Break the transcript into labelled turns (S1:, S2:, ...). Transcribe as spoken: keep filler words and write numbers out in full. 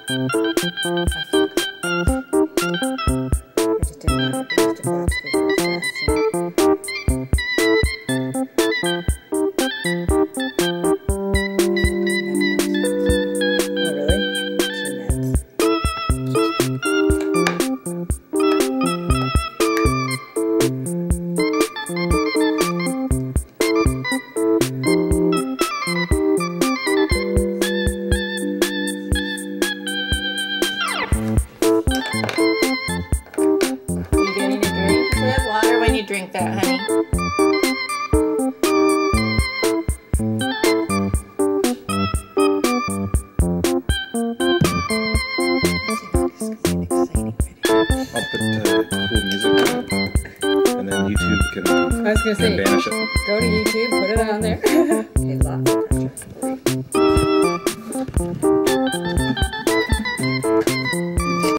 S1: just didn't want to use the box because it was fast. Oh, really? Two minutes.
S2: You getting a drink? You have water when you drink that, honey.
S3: I'll put uh, cool music on, and then YouTube can,
S1: I was gonna
S3: can
S1: say,
S3: banish it.
S1: go to YouTube, put it on there. Okay, lock.